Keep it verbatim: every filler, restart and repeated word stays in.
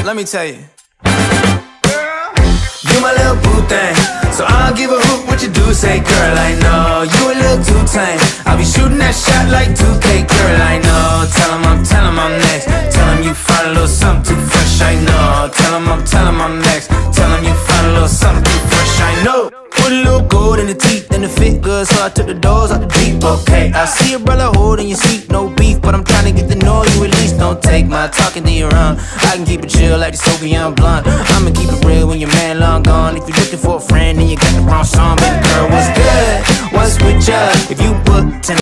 Let me tell you, you my little boo thing, so I don't give a hoot what you do. Say, girl, I know you a little too tame. I'll be shooting that shot like two K. Girl, I know. Tell him I'm, tell him I'm next. Tell him you find a little something too fresh. I know. Tell him I'm, tell him I'm next. Tell him you find a little something too fresh. I know. Put a little gold in the teeth and it fit good, so I took the doors out the Jeep. Okay, I see a brother holding your seat, no beef, but I'm trying to get to know you at least. Don't take my talking to your own. I can keep it chill like the Soviet blunt. I'ma keep it real when your man long gone. If you're looking for a friend, then you got the wrong song. Baby girl, what's good? What's with ya? If you book tonight